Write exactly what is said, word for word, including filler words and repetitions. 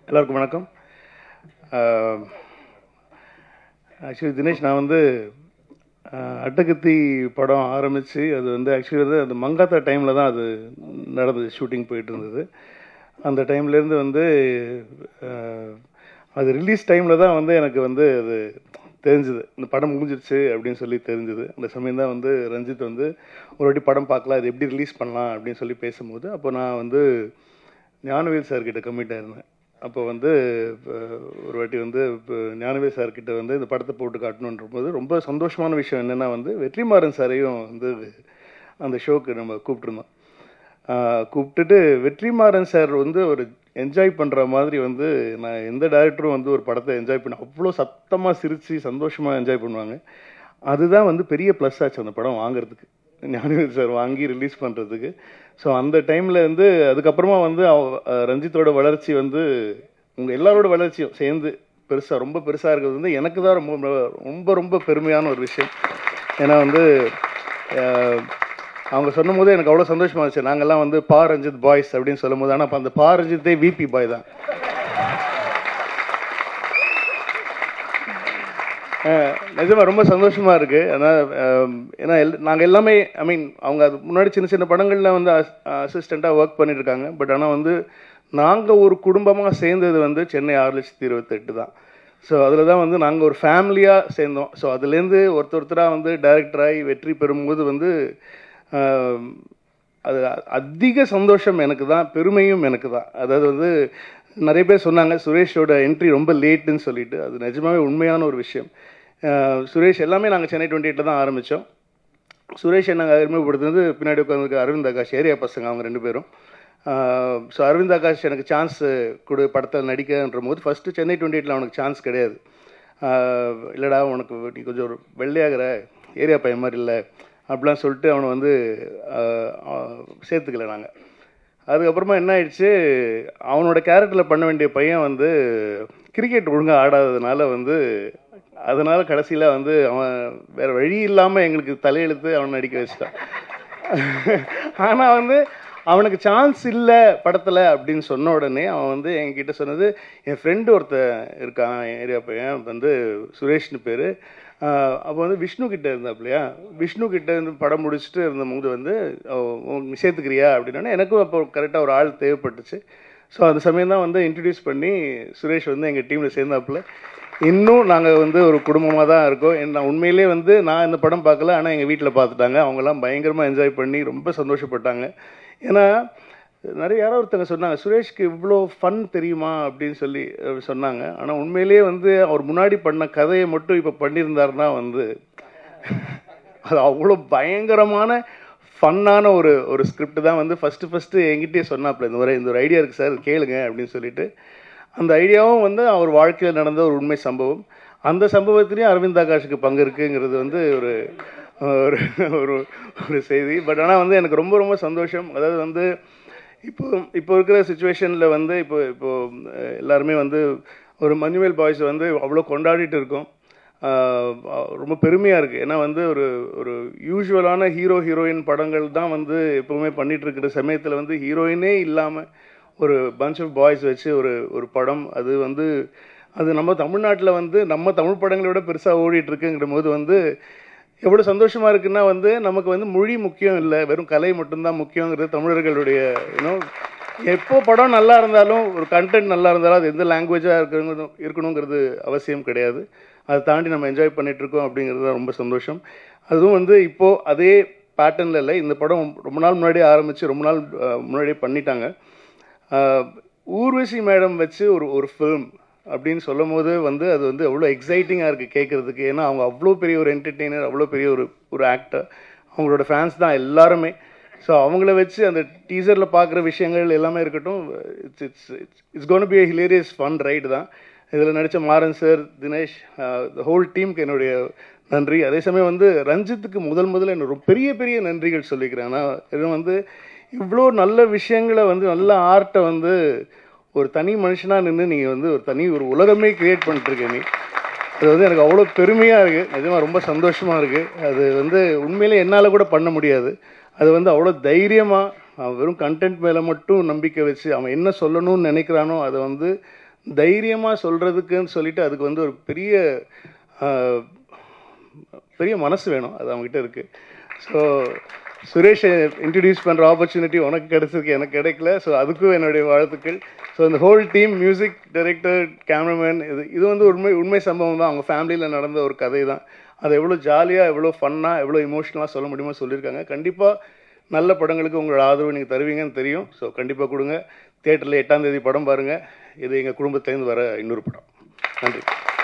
எல்லாருக்கும் வணக்கம். ஆக்சுவலி தினேஷ், நான் வந்து அட்டகத்தி படம் ஆரம்பித்து அது வந்து ஆக்சுவலி வந்து அந்த மங்காத்தா டைமில் தான் அது நடந்தது, ஷூட்டிங் போயிட்டு இருந்தது. அந்த டைம்லேருந்து வந்து அது ரிலீஸ் டைமில் தான் வந்து எனக்கு வந்து அது தெரிஞ்சுது, இந்த படம் முடிஞ்சிருச்சு அப்படின்னு சொல்லி தெரிஞ்சுது. அந்த சமயம் தான் வந்து ரஞ்சித் வந்து ஒரு வாட்டி படம் பார்க்கலாம், அது எப்படி ரிலீஸ் பண்ணலாம் அப்படின்னு சொல்லி பேசும்போது, அப்போ நான் வந்து ஞானவேல் சார்கிட்ட கமிட் ஆயிருந்தேன். அப்போ வந்து ஒரு வாட்டி வந்து இப்போ ஞானவேல் சார்கிட்ட வந்து இந்த படத்தை போட்டு காட்டணுன்ற போது ரொம்ப சந்தோஷமான விஷயம் என்னென்னா வந்து வெற்றிமாறன் சாரையும் வந்து அந்த ஷோக்கு நம்ம கூப்பிட்டுருந்தோம். கூப்பிட்டுட்டு வெற்றிமாறன் சார் வந்து ஒரு என்ஜாய் பண்ணுற மாதிரி வந்து நான் எந்த டைரக்டரும் வந்து ஒரு படத்தை என்ஜாய் பண்ண அவ்வளோ சத்தமாக சிரித்து சந்தோஷமாக என்ஜாய் பண்ணுவாங்க. அதுதான் வந்து பெரிய ப்ளஸ் ஆச்சு அந்த படம் வாங்கிறதுக்கு, ஞானவேல் சார் வாங்கி ரிலீஸ் பண்ணுறதுக்கு. ஸோ அந்த டைமில் வந்து அதுக்கப்புறமா வந்து ரஞ்சித்தோட வளர்ச்சி வந்து உங்கள் எல்லாரோட வளர்ச்சியும் சேர்ந்து பெருசாக ரொம்ப பெருசாக இருக்கிறது வந்து எனக்கு தான் ரொம்ப ரொம்ப ரொம்ப பெருமையான ஒரு விஷயம். ஏன்னா வந்து அவங்க சொன்னும் போது எனக்கு அவ்வளோ சந்தோஷமாக இருந்துச்சு. நாங்கள்லாம் வந்து பா ரஞ்சித் பாய்ஸ் அப்படின்னு சொல்லும் போது, ஆனால் அப்போ அந்த பா ரஞ்சித்தே விபி பாய் தான். நிஜமாக ரொம்ப சந்தோஷமாக இருக்குது. ஆனால் ஏன்னா எல் நாங்கள் எல்லாமே ஐ மீன் அவங்க அது முன்னாடி சின்ன சின்ன படங்களில் வந்து அசிஸ்டண்ட்டாக ஒர்க் பண்ணிட்டுருக்காங்க. பட் ஆனால் வந்து நாங்கள் ஒரு குடும்பமாக சேர்ந்தது வந்து சென்னை ஆறு லட்சத்தி இருபத்தெட்டு தான். ஸோ அதில் தான் வந்து நாங்கள் ஒரு ஃபேமிலியாக சேர்ந்தோம். ஸோ அதுலேருந்து ஒருத்தர் ஒருத்தராக வந்து டைரக்டராகி வெற்றி பெறும்போது வந்து அது அதிக சந்தோஷம் எனக்கு தான், பெருமையும் எனக்கு தான். அதாவது வந்து நிறைய பேர் சொன்னாங்க சுரேஷோட என்ட்ரி ரொம்ப லேட்டுன்னு சொல்லிட்டு. அது நிஜமாவே உண்மையான ஒரு விஷயம். சுரேஷ் எல்லாமே நாங்கள் சென்னை டுவெண்ட்டி எயிட்டில் தான் ஆரம்பித்தோம். சுரேஷை நாங்கள் அறிமுகப்படுத்துனது பின்னாடி உட்காந்துருக்கு அரவிந்த் ஆகாஷ், ஏரியா பசங்க அவங்க ரெண்டு பேரும். ஸோ அரவிந்த் ஆகாஷ் எனக்கு சான்ஸ் கொடு படத்தில் நடிக்கன்ற போது ஃபஸ்ட்டு சென்னை டுவெண்ட்டி எயிட்டில் அவனுக்கு சான்ஸ் கிடையாது. இல்லைடா உனக்கு நீ கொஞ்சம் ஒரு வெள்ளையாகிற ஏரியா பையன் மாதிரி இல்லை அப்படிலாம் சொல்லிட்டு அவனை வந்து சேர்த்துக்கல நாங்கள். அதுக்கப்புறமா என்ன ஆயிடுச்சு, அவனோட கேரக்டரில் பண்ண வேண்டிய பையன் வந்து கிரிக்கெட் ஒழுங்காக ஆடாததுனால வந்து அதனால் கடைசியில் வந்து அவன் வேறு வழி இல்லாமல் எங்களுக்கு தலையெழுத்து அவனை நடிக்க வச்சிட்டான். ஆனால் வந்து அவனுக்கு சான்ஸ் இல்லை படத்தில் அப்படின்னு சொன்ன உடனே அவன் வந்து என்கிட்ட சொன்னது, என் ஃப்ரெண்டு ஒருத்தன் இருக்கான் ஏரியா பையன் வந்து சுரேஷ்னு பேர், அப்போ வந்து விஷ்ணு கிட்டே இருந்தாப்லையா, விஷ்ணு கிட்டே இருந்து படம் முடிச்சுட்டு இருந்தபோது வந்து சேர்த்துக்கிறியா அப்படின்னா எனக்கும் அப்போ கரெக்டாக ஒரு ஆள் தேவைப்பட்டுச்சு. ஸோ அந்த சமயம் தான் வந்து இன்ட்ரடியூஸ் பண்ணி சுரேஷ் வந்து எங்கள் டீமில் சேர்ந்தாப்புல. இன்னும் நாங்கள் வந்து ஒரு குடும்பமாக தான் இருக்கோம். நான் உண்மையிலே வந்து நான் இந்த படம் பார்க்கல, ஆனால் எங்கள் வீட்டில் பார்த்துட்டாங்க. அவங்கெல்லாம் பயங்கரமாக என்ஜாய் பண்ணி ரொம்ப சந்தோஷப்பட்டாங்க. ஏன்னா நிறைய யாரோ ஒருத்தங்க சொன்னாங்க சுரேஷ்க்கு இவ்வளோ ஃபன் தெரியுமா அப்படின்னு சொல்லி சொன்னாங்க. ஆனால் உண்மையிலேயே வந்து அவர் முன்னாடி பண்ண கதையை மட்டும் இப்போ பண்ணியிருந்தாருன்னா வந்து அது அவ்வளோ பயங்கரமான ஃபன்னான ஒரு ஒரு ஸ்கிரிப்ட் தான் வந்து ஃபஸ்ட்டு ஃபஸ்ட்டு என்கிட்டே சொன்னாப்புல, இந்த ஒரு இந்த ஒரு ஐடியா இருக்குது சார் கேளுங்க அப்படின்னு சொல்லிட்டு. அந்த ஐடியாவும் வந்து அவர் வாழ்க்கையில் நடந்த ஒரு உண்மை சம்பவம். அந்த சம்பவத்திலையும் அரவிந்த் ஆகாஷுக்கு பங்கு இருக்குங்கிறது வந்து ஒரு ஒரு ஒரு செய்தி. பட் ஆனால் வந்து எனக்கு ரொம்ப ரொம்ப சந்தோஷம். அதாவது வந்து இப்போ இப்போ இருக்கிற சுச்சுவேஷனில் வந்து இப்போ இப்போது எல்லாருமே வந்து ஒரு மஞ்சுவேல் பாய்ஸ் வந்து அவ்வளோ கொண்டாடிட்டு இருக்கோம். ரொம்ப பெருமையாக இருக்குது. ஏன்னா வந்து ஒரு ஒரு யூஸ்வலான ஹீரோ ஹீரோயின் படங்கள் தான் வந்து எப்போவுமே பண்ணிகிட்ருக்கிற சமயத்தில் வந்து ஹீரோயினே இல்லாமல் ஒரு பஞ்ச் ஆஃப் பாய்ஸ் வச்சு ஒரு ஒரு படம், அது வந்து அது நம்ம தமிழ்நாட்டில் வந்து நம்ம தமிழ் படங்களை விட பெருசாக ஓடிட்டுருக்குங்கிற போது வந்து எவ்வளோ சந்தோஷமாக இருக்குன்னா வந்து நமக்கு வந்து மொழி முக்கியம் இல்லை, வெறும் கலை மட்டும்தான் முக்கியங்கிறது தமிழர்களுடைய இன்னும். எப்போ படம் நல்லா இருந்தாலும் ஒரு கண்டென்ட் நல்லா இருந்தாலும் அது எந்த லாங்குவேஜாக இருக்கணும் இருக்கணுங்கிறது அவசியம் கிடையாது. அதை தாண்டி நம்ம என்ஜாய் பண்ணிகிட்ருக்கோம் அப்படிங்கிறது தான் ரொம்ப சந்தோஷம். அதுவும் வந்து இப்போது அதே பேட்டர்னில் இல்லை, இந்த படம் ரொம்ப நாள் முன்னாடியே ஆரம்பித்து ரொம்ப நாள் முன்னாடியே பண்ணிட்டாங்க. ஊர்வசி மேடம் வச்சு ஒரு ஒரு ஃபிலிம் அப்படின்னு சொல்லும் போது வந்து அது வந்து அவ்வளோ எக்ஸைட்டிங்காக இருக்குது கேட்குறதுக்கு. ஏன்னா அவங்க அவ்வளோ பெரிய ஒரு என்டர்டெய்னர், அவ்வளோ பெரிய ஒரு ஒரு ஆக்டர், அவங்களோட ஃபேன்ஸ் தான் எல்லாருமே. ஸோ அவங்கள வச்சு அந்த டீசரில் பார்க்குற விஷயங்கள் எல்லாமே இருக்கட்டும், it's it's it's it's gonna be a hilarious fun ride தான். இதில் நடித்த Maran sir, Dinesh, the whole டீமுக்கு என்னுடைய நன்றி. அதே சமயம் வந்து ரஞ்சித்துக்கு முதல் முதல்ல என்னோட பெரிய பெரிய நன்றிகள் சொல்லிக்கிறேன். ஆனால் இது வந்து இவ்வளோ நல்ல விஷயங்களை வந்து நல்ல ஆர்ட்டை வந்து ஒரு தனி மனுஷனாக நின்று நீங்கள் வந்து ஒரு தனி ஒரு உலகமே க்ரியேட் பண்ணிட்டுருக்கேன் நீ. அது வந்து எனக்கு அவ்வளோ பெருமையாக இருக்குது, நிஜமாக ரொம்ப சந்தோஷமாக இருக்குது. அது வந்து உண்மையிலே என்னால் கூட பண்ண முடியாது. அது வந்து அவ்வளோ தைரியமாக அவன் வெறும் கண்டென்ட் மேலே மட்டும் நம்பிக்கை வச்சு அவன் என்ன சொல்லணும்னு நினைக்கிறானோ அதை வந்து தைரியமாக சொல்கிறதுக்குன்னு சொல்லிட்டு அதுக்கு வந்து ஒரு பெரிய பெரிய மனசு வேணும், அது அவங்ககிட்ட இருக்குது. ஸோ சுரேஷை இன்ட்ரடியூஸ் பண்ணுற ஆப்பர்ச்சுனிட்டி உனக்கு கிடைச்சதுக்கு எனக்கு கிடைக்கல. ஸோ அதுக்கும் என்னுடைய வாழ்த்துக்கள். ஸோ இந்த whole team, music director, cameraman, இது இது வந்து உண்மை உண்மை சம்பவம் தான். அவங்க ஃபேமிலியில் நடந்த ஒரு கதை தான். அதை எவ்வளோ ஜாலியாக, எவ்வளோ ஃபன்னாக, எவ்வளோ இமோஷனலாக சொல்ல முடியுமோ சொல்லியிருக்காங்க. கண்டிப்பாக நல்ல படங்களுக்கு உங்களோட ஆதரவு நீங்கள் தருவீங்கன்னு தெரியும். ஸோ கண்டிப்பாக கொடுங்க. தியேட்டரில் எட்டாம் தேதி படம் பாருங்கள். இது எங்கள் குடும்பத்துலேருந்து வர இன்னொரு படம். நன்றி.